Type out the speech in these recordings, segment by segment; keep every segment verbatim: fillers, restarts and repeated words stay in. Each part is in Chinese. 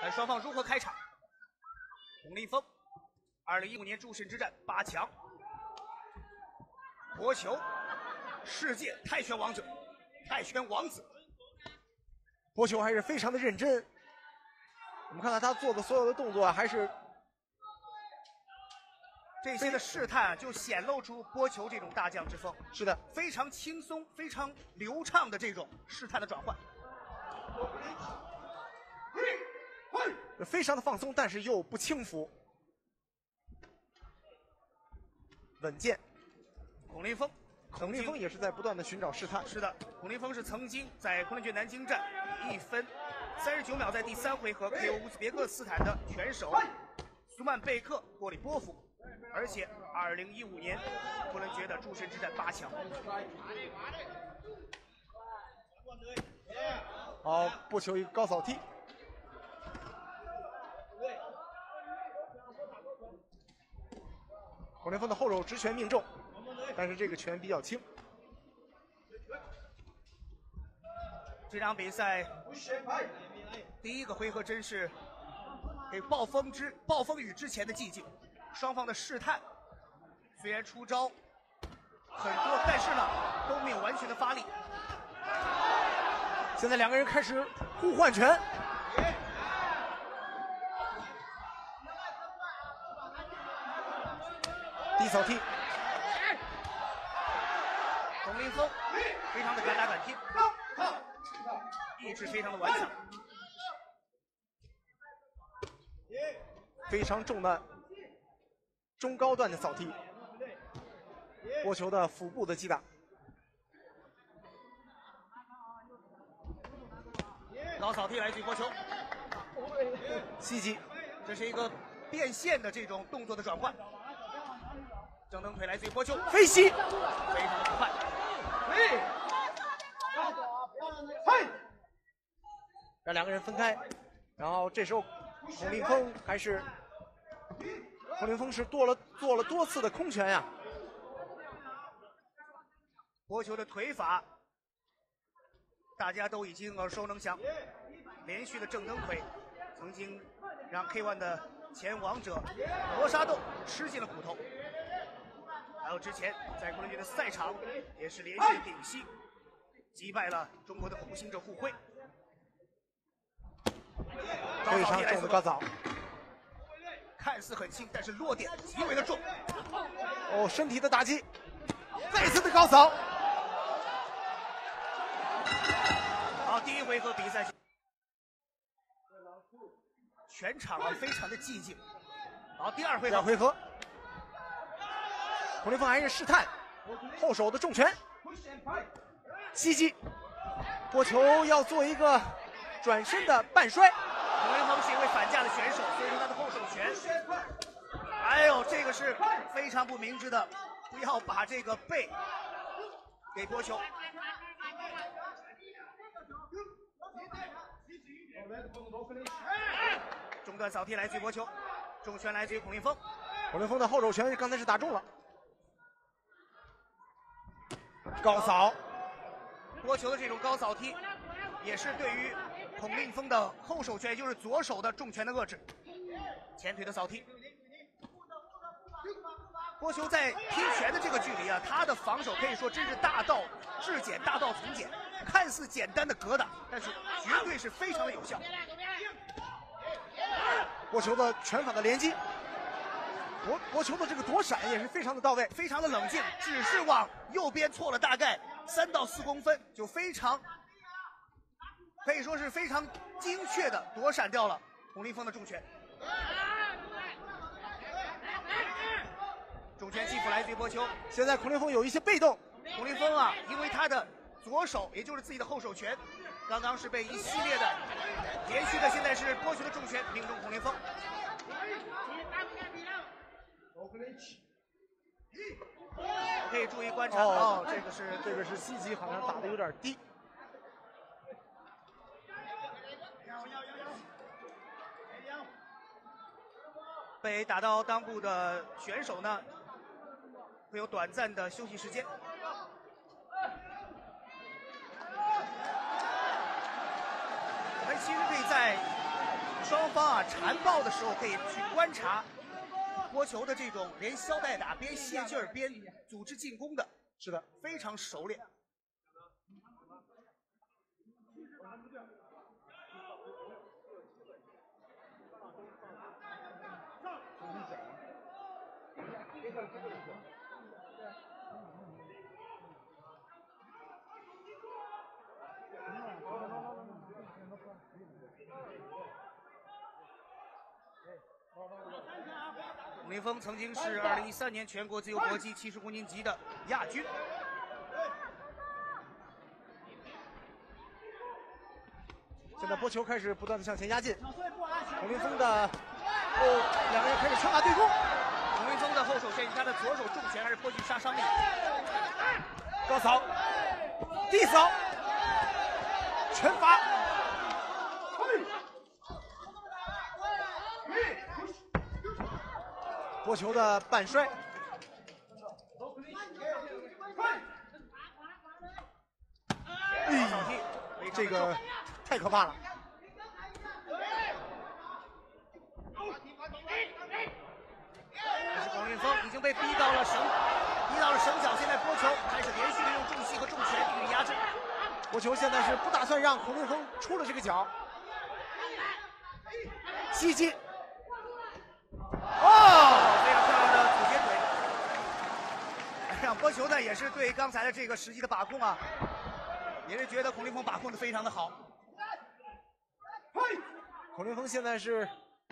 看双方如何开场。孔令峰，二零一五年诸神之战八强，国球，世界泰拳王者，泰拳王子。 波球还是非常的认真。我们看到他做的所有的动作，还是这些的试探，就显露出波球这种大将之风。 是的， 非常轻松、非常流畅的这种试探的转换。 非常的放松，但是又不轻浮，稳健。 孔令峰， 孔令峰也是在不断的寻找试探。 是的，孔令峰是曾经在昆仑决南京站一分三十九秒，在第三回合 K O 乌兹别克斯坦的拳手苏曼贝克过里波夫，而且二零一五年昆仑决的诸神之战八强。 好，波球一个高扫踢。孔令峰的后手直拳命中，但是这个拳比较轻。 这场比赛第一个回合真是给暴风之暴风雨之前的寂静，双方的试探虽然出招很多，但是呢都没有完全的发力。 现在两个人开始互换拳。低扫踢， 孔令峰非常的敢打敢拼，意志非常的顽强， 非常重的中高段的扫踢，波球的腹部的击打， 高扫踢来自于波球， 袭击， 这是一个变线的这种动作的转换。正蹬腿来自于波球， 飞膝， 非常的快。 嘿，嘿，让两个人分开，然后这时候孔令峰还是孔令峰是做了做了多次的空拳呀。 波球的腿法大家都已经耳熟能详，连续的正蹬腿曾经让 K 一 的前王者罗沙豆吃尽了苦头。还有之前在昆仑决的赛场也是连续顶膝击败了中国的苦行者互辉。 非常重的高扫， 看似很轻，但是落点极为的重。 哦，身体的打击，再次的高扫。 好，第一回合比赛，全场啊非常的寂静。好，第二回合， 第二回合。孔令峰还是试探后手的重拳，袭击，波球要做一个转身的半摔。 孔令峰是一位反架的选手，所以说他的后手拳，哎呦，这个是非常不明智的，不要把这个背给波球。中段扫踢来自于波球，重拳来自于孔令峰。 孔令峰的后手拳刚才是打中了。高扫， 波球的这种高扫踢，也是对于孔令峰的后手拳，也就是左手的重拳的遏制。前腿的扫踢，波球在拼拳的这个距离啊，他的防守可以说真是大道至简，大道从简。看似简单的格挡，但是绝对是非常的有效。 波球的拳法的连击。波波球的这个躲闪也是非常的到位， 非常的冷静，只是往右边错了大概三到四公分，就非常可以说是非常精确的躲闪掉了孔令峰的重拳。重拳击负来自于波球， 现在孔令峰有一些被动。 孔令峰啊，因为他的左手也就是自己的后手拳，刚刚是被一系列的连续的，现在是波球的重拳命中孔令峰。可以注意观察哦， 哦，这个是这个是袭击，好像打的有点低。 被打到裆部的选手呢，会有短暂的休息时间。我们其实可以在双方啊缠抱的时候可以去观察波球的这种连削带打，边泄劲儿边组织进攻的， 是的， 非常熟练。孔令锋曾经是二零一三年全国自由搏击七十公斤级的亚军。 现在波球开始不断的向前压进，孔令锋的哦，两个人开始拳打对攻。 孔令锋的后手拳，他的左手重拳还是颇具杀伤力。 高扫，地扫，拳法。波球的半摔，哎，这个太可怕了。 但是孔令锋已经被逼到了绳，逼到了绳角，现在波球开始连续的用重膝和重拳予以压制。 波球现在是不打算让孔令锋出了这个脚，袭击。 哦，非常漂亮的左截腿。哎呀，波球呢也是对刚才的这个实际的把控啊，也是觉得孔令锋把控的非常的好。 孔令锋现在是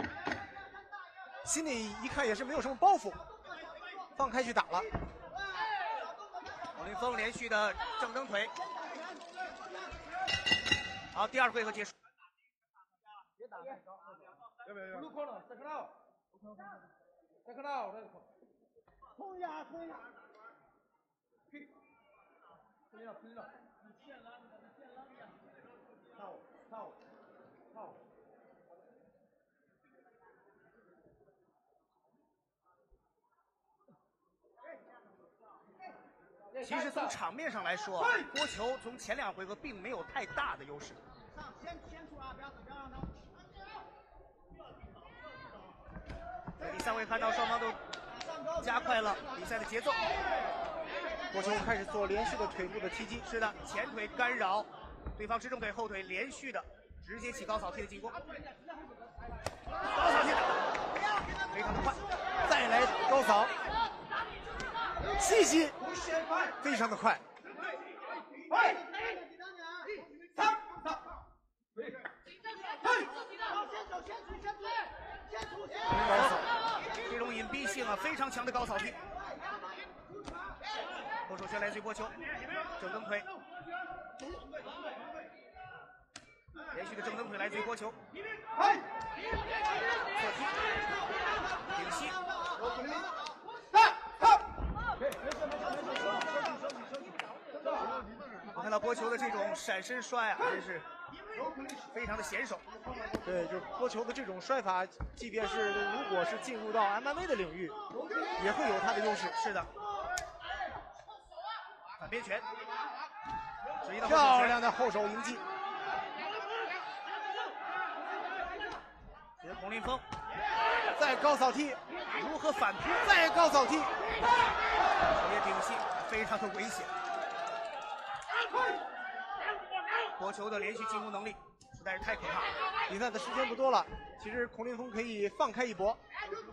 心里一看也是没有什么包袱，放开去打了。 孔令锋连续的正蹬腿。好，第二回合结束。 别打太高，要不要？不可能，再看到，再看到，冲呀冲呀！嘿，冲了冲了！你欠拉的，你欠拉的。套套套。 其实从场面上来说，波球从前两回合并没有太大的优势。 先先出啊，不要不要让他。 在第三回看到双方都加快了比赛的节奏， 波球开始做连续的腿部的踢击。 是的，前腿干扰对方支正腿，后腿连续的直接起高扫踢的进攻。高扫踢非常的快， 再来高扫，袭击非常的快。 这种隐蔽性啊非常强的高扫踢，后手拳来自于波球，正蹬腿，连续的正蹬腿来自于波球，侧踢，顶膝，我看到波球的这种闪身摔啊，真是非常的娴熟。 对，就是波球的这种摔法，即便是如果是进入到 M M A 的领域，也会有它的优势。 是的，反边拳， 漂亮的后手迎击。 这是孔令锋， 再高扫踢， 如何反扑？ 再高扫踢， 手也顶膝，非常的危险。波球的连续进攻能力实在是太可怕了。 比赛的时间不多了，其实孔令锋可以放开一搏。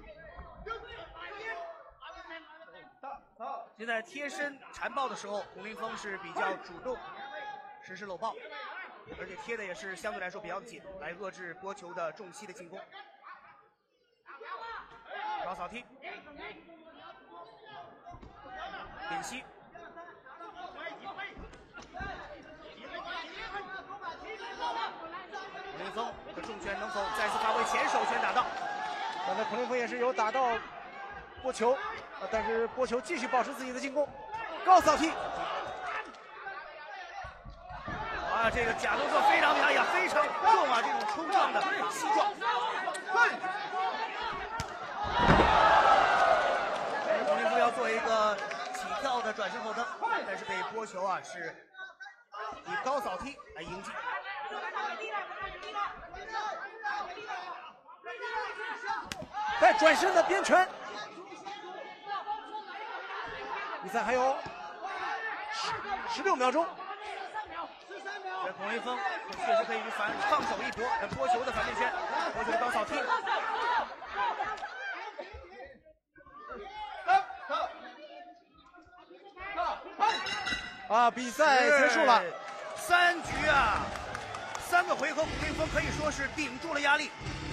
现在贴身缠抱的时候，孔令锋是比较主动实施搂抱，而且贴的也是相对来说比较紧，来遏制波球的重膝的进攻。高扫踢，顶膝。孔令锋的重拳能否再次发挥前手拳打到？ 刚才孔令锋也是有打到波球，啊，但是波球继续保持自己的进攻，高扫踢。 啊，这个假动作非常哎呀，非常重啊，这种冲撞的膝撞。孔令锋要做一个起跳的转身后蹬，但是被波球啊是以高扫踢来迎击。 带转身的边拳。比赛还有十十六秒钟。 这孔令峰确实可以反放手一搏，拨球的反面拳，拨球的高扫踢。 啊，比赛结束了， 三局啊，三个回合，孔令峰可以说是顶住了压力。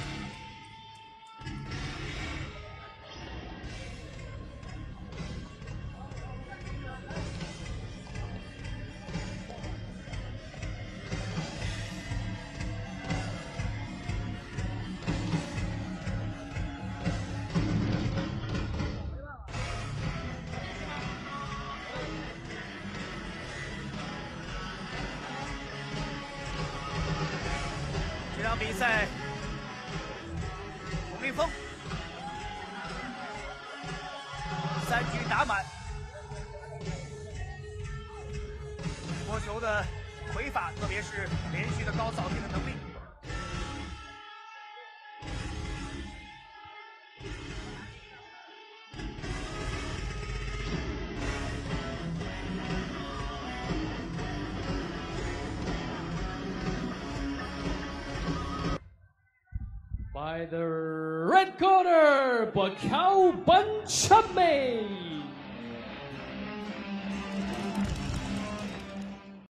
这场比赛，孔令峰三局打满，拨球的挥法，特别是连续的高扫踢的能力。 By the red corner, Buakaw Ngimbi.